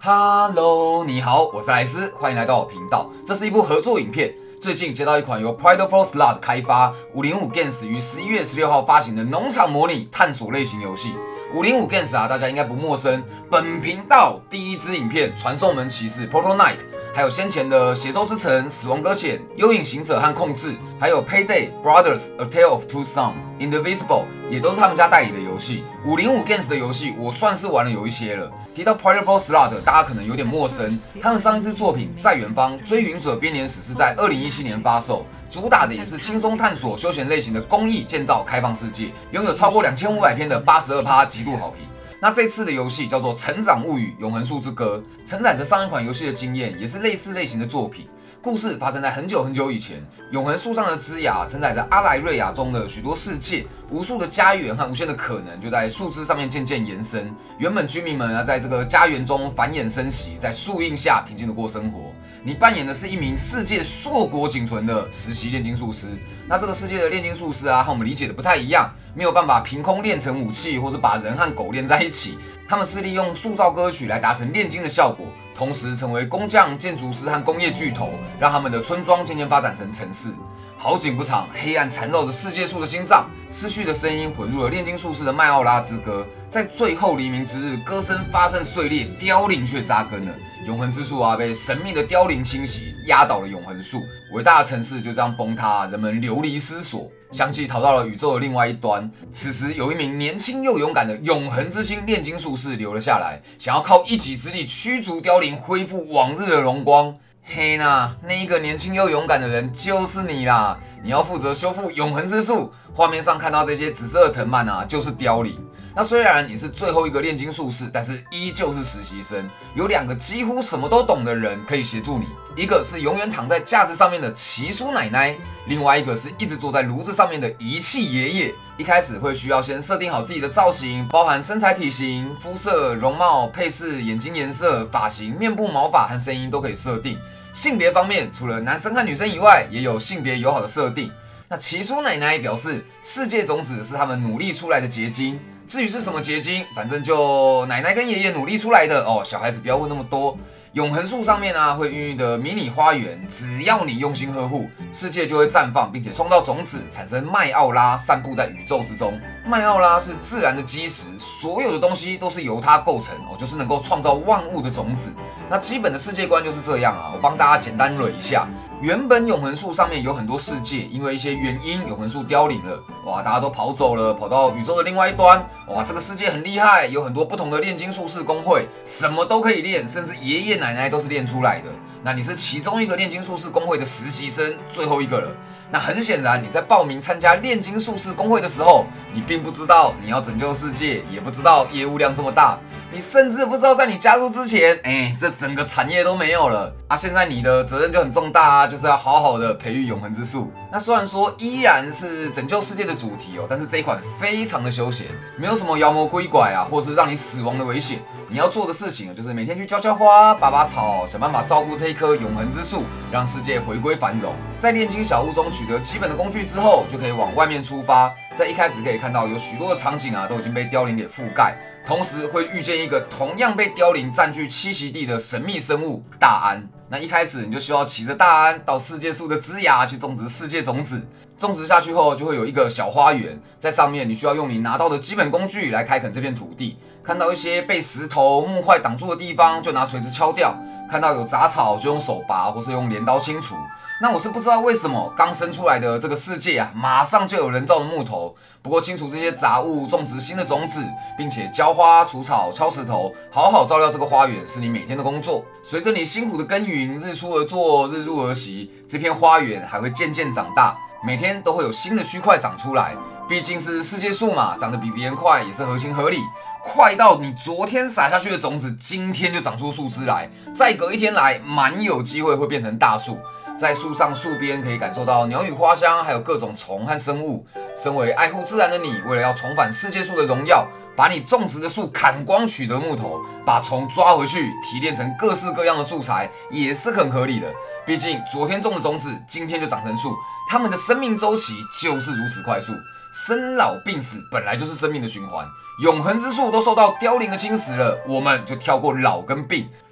Hello， 你好，我是莱斯，欢迎来到我频道。这是一部合作影片。最近接到一款由 Prideful Slot 开发，505 Games 于11月16号发行的农场模拟探索类型游戏。505 Games 大家应该不陌生。本频道第一支影片《传送门骑士 Portal Knight》，还有先前的《血咒之城》、《死亡搁浅》、《幽影行者》和《控制》，还有 Payday Brothers A Tale of Two Sons、Indivisible， 也都是他们家代理的游戏。505 Games 的游戏我算是玩了有一些了。提到 Prideful Slot， 大家可能有点陌生。他们上一支作品《在远方：追云者编年史》是在2017年发售，主打的也是轻松探索休闲类型的公益建造开放世界，拥有超过2500篇的82%极度好评。那这次的游戏叫做《成长物语：永恒树之歌》，承载着上一款游戏的经验，也是类似类型的作品。故事发生在很久很久以前，永恒树上的枝芽承载着阿莱瑞亚中的许多世界，无数的家园和无限的可能就在树枝上面渐渐延伸。原本居民们在这个家园中繁衍生息，在树荫下平静的过生活。你扮演的是一名世界硕果仅存的实习炼金术师。那这个世界的炼金术师和我们理解的不太一样，没有办法凭空炼成武器，或是把人和狗炼在一起。他们是利用塑造歌曲来达成炼金的效果，同时成为工匠、建筑师和工业巨头，让他们的村庄渐渐发展成城市。好景不长，黑暗缠绕着世界树的心脏，失去的声音混入了炼金术士的麦奥拉之歌。在最后黎明之日，歌声发生碎裂，凋零却扎根了。永恒之树被神秘的凋零侵袭，压倒了永恒树，伟大的城市就这样崩塌，人们流离失所，相继逃到了宇宙的另外一端。此时，有一名年轻又勇敢的永恒之星炼金术士留了下来，想要靠一己之力驱逐凋零，恢复往日的荣光。嘿娜，那一个年轻又勇敢的人就是你啦！你要负责修复永恒之树。画面上看到这些紫色的藤蔓就是凋零。那虽然你是最后一个炼金术士，但是依旧是实习生。有2个几乎什么都懂的人可以协助你，一个是永远躺在架子上面的奇叔奶奶，另外一个是一直坐在炉子上面的仪器爷爷。一开始会需要先设定好自己的造型，包含身材、体型、肤色、容貌、配饰、眼睛颜色、发型、面部毛发和声音都可以设定。性别方面，除了男生和女生以外，也有性别友好的设定。那奇叔奶奶表示，世界种子是他们努力出来的结晶。至于是什么结晶，反正就奶奶跟爷爷努力出来的哦。小孩子不要问那么多。永恒树上面会孕育的迷你花园，只要你用心呵护，世界就会绽放，并且创造种子，产生麦奥拉，散布在宇宙之中。麦奥拉是自然的基石，所有的东西都是由它构成就是能够创造万物的种子。那基本的世界观就是这样我帮大家简单捋一下。原本永恒树上面有很多世界，因为一些原因，永恒树凋零了，哇，大家都跑走了，跑到宇宙的另外一端，哇，这个世界很厉害，有很多不同的炼金术士工会，什么都可以炼，甚至爷爷奶奶都是炼出来的。那你是其中一个炼金术士工会的实习生，最后一个了。那很显然，你在报名参加炼金术士工会的时候，你并不知道你要拯救世界，也不知道业务量这么大，你甚至不知道在你加入之前，这整个产业都没有了现在你的责任就很重大就是要好好的培育永恒之树。那虽然说依然是拯救世界的主题但是这一款非常的休闲，没有什么妖魔鬼怪或是让你死亡的危险。你要做的事情就是每天去浇浇花、拔拔草，想办法照顾这一棵永恒之树，让世界回归繁荣。在炼金小屋中取得基本的工具之后，就可以往外面出发。在一开始可以看到有许多的场景都已经被凋零给覆盖，同时会遇见一个同样被凋零占据栖息地的神秘生物大安。那一开始你就需要骑着大安到世界树的枝芽去种植世界种子，种植下去后就会有一个小花园，在上面你需要用你拿到的基本工具来开垦这片土地。看到一些被石头、木块挡住的地方，就拿锤子敲掉；看到有杂草，就用手拔或是用镰刀清除。那我是不知道为什么刚生出来的这个世界马上就有人造的木头。不过清除这些杂物，种植新的种子，并且浇花、除草、敲石头，好好照料这个花园，是你每天的工作。随着你辛苦的耕耘，日出而作，日入而息，这片花园还会渐渐长大，每天都会有新的区块长出来。毕竟是世界树嘛，长得比别人快也是合情合理。快到你昨天撒下去的种子，今天就长出树枝来，再隔一天来，蛮有机会会变成大树。在树上、树边可以感受到鸟语花香，还有各种虫和生物。身为爱护自然的你，为了要重返世界树的荣耀，把你种植的树砍光，取得木头，把虫抓回去，提炼成各式各样的素材，也是很合理的。毕竟昨天种的种子，今天就长成树，它们的生命周期就是如此快速。生老病死本来就是生命的循环，永恒之树都受到凋零的侵蚀了，我们就跳过老跟病。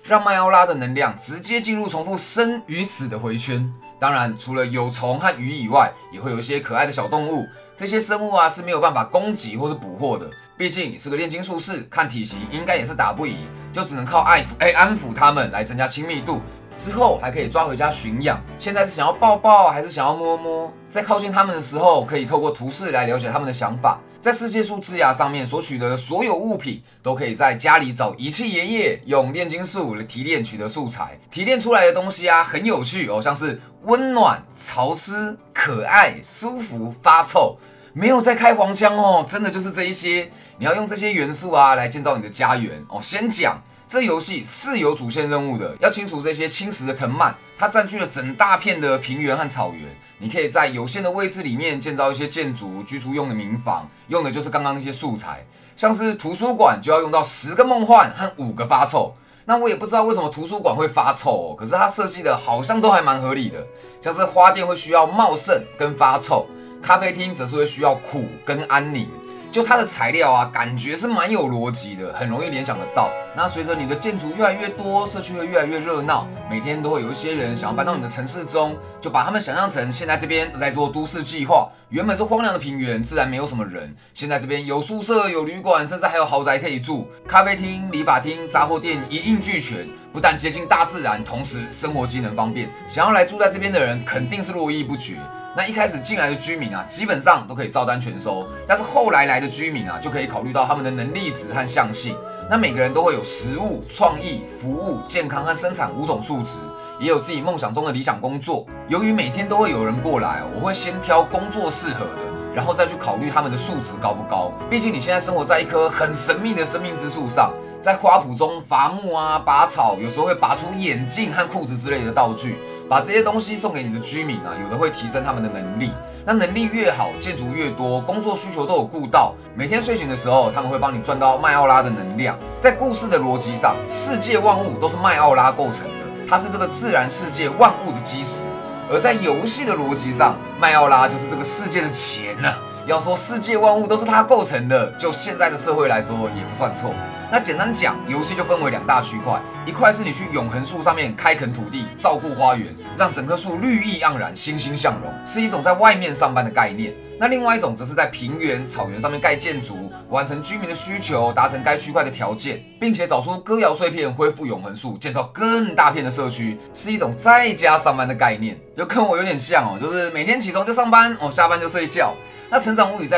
让麦奥拉的能量直接进入重复生与死的回圈。当然，除了有虫和鱼以外，也会有一些可爱的小动物。这些生物啊是没有办法攻击或是捕获的，毕竟你是个炼金术士，看体型应该也是打不赢，就只能靠安抚它们来增加亲密度。之后还可以抓回家驯养。现在是想要抱抱还是想要摸摸？在靠近他们的时候，可以透过图示来了解他们的想法。在世界树枝芽上面所取得的所有物品，都可以在家里找仪器爷爷用炼金术提炼取得素材。提炼出来的东西啊，很有趣哦，像是温暖、潮湿、可爱、舒服、发臭。没有在开黄腔哦，真的就是这一些。你要用这些元素啊来建造你的家园哦。先讲。这游戏是有主线任务的，要清除这些侵蚀的藤蔓，它占据了整大片的平原和草原。你可以在有限的位置里面建造一些建筑、居住用的民房，用的就是刚刚那些素材。像是图书馆就要用到10个梦幻和5个发臭。那我也不知道为什么图书馆会发臭哦，可是它设计的好像都还蛮合理的。像是花店会需要茂盛跟发臭，咖啡厅则是会需要苦跟安宁。就它的材料啊，感觉是蛮有逻辑的，很容易联想得到。那随着你的建筑越来越多，社区会越来越热闹，每天都会有一些人想要搬到你的城市中，就把他们想象成现在这边在做都市计划。原本是荒凉的平原，自然没有什么人，现在这边有宿舍、有旅馆，甚至还有豪宅可以住，咖啡厅、理发厅、杂货店一应俱全。不但接近大自然，同时生活机能方便，想要来住在这边的人肯定是络绎不绝。那一开始进来的居民啊，基本上都可以照单全收，但是后来的居民啊，就可以考虑到他们的能力值和相性。那每个人都会有食物、创意、服务、健康和生产5种数值，也有自己梦想中的理想工作。由于每天都会有人过来，我会先挑工作适合的，然后再去考虑他们的数值高不高。毕竟你现在生活在一棵很神秘的生命之树上，在花圃中伐木啊、拔草，有时候会拔出眼镜和裤子之类的道具。把这些东西送给你的居民啊，有的会提升他们的能力。那能力越好，建筑越多，工作需求都有顾到。每天睡醒的时候，他们会帮你赚到麦奥拉的能量。在故事的逻辑上，世界万物都是麦奥拉构成的，它是这个自然世界万物的基石。而在游戏的逻辑上，麦奥拉就是这个世界的钱啊。要说世界万物都是它构成的，就现在的社会来说也不算错。那简单讲，游戏就分为2大区块，一块是你去永恒树上面开垦土地，照顾花园，让整棵树绿意盎然、欣欣向荣，是一种在外面上班的概念。那另外一种则是在平原、草原上面盖建筑，完成居民的需求，达成该区块的条件，并且找出歌谣碎片，恢复永恒树，建造更大片的社区，是一种在家上班的概念。就跟我有点像哦，就是每天起床就上班，下班就睡觉。那成长物语在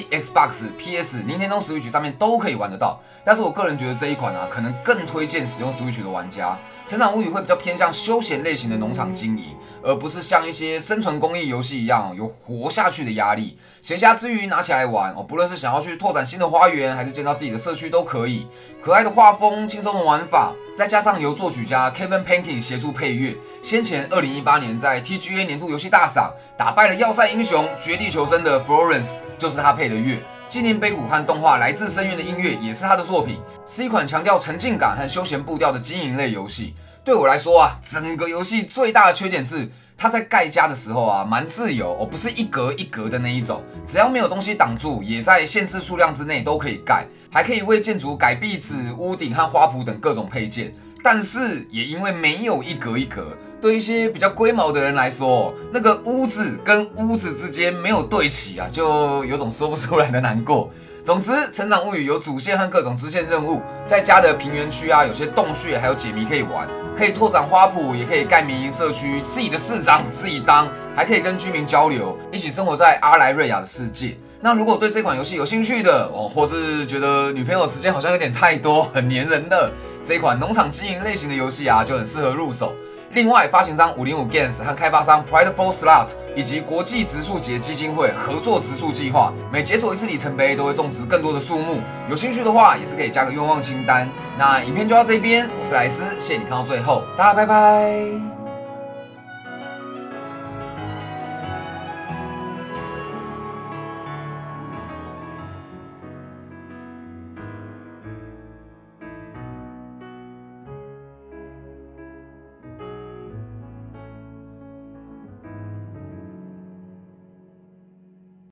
PC、Xbox、PS、Nintendo Switch 上面都可以玩得到，但是我个人觉得这一款啊，可能更推荐使用 Switch 的玩家。成长物语会比较偏向休闲类型的农场经营，而不是像一些生存公益游戏一样有活下去的压力。闲暇之余拿起来玩不论是想要去拓展新的花园，还是建造自己的社区都可以。可爱的画风，轻松的玩法，再加上由作曲家 Kevin Penkin 协助配乐。先前2018年在 TGA 年度游戏大赏打败了要塞英雄、绝地求生的 Florence， 就是他配的乐。纪念碑谷和动画来自深渊的音乐也是他的作品，是一款强调沉浸感和休闲步调的经营类游戏。对我来说啊，整个游戏最大的缺点是它在盖家的时候啊，蛮自由不是一格一格的那一种，只要没有东西挡住，也在限制数量之内都可以盖，还可以为建筑改壁纸、屋顶和花圃等各种配件。但是也因为没有一格一格，对一些比较龟毛的人来说，那个屋子跟屋子之间没有对齐啊，就有种说不出来的难过。总之，成长物语有主线和各种支线任务，在家的平原区啊，有些洞穴还有解谜可以玩，可以拓展花圃，也可以盖民营社区，自己的市长自己当，还可以跟居民交流，一起生活在阿莱瑞亚的世界。那如果对这款游戏有兴趣的或是觉得女朋友时间好像有点太多，很黏人的这一款农场经营类型的游戏啊，就很适合入手。另外，发行商505 Games 和开发商 Prideful Slot 以及国际植树节基金会合作植树计划，每解锁一次里程碑都会种植更多的树木。有兴趣的话，也是可以加个愿望清单。那影片就到这边，我是莱斯，谢谢你看到最后，大家拜拜。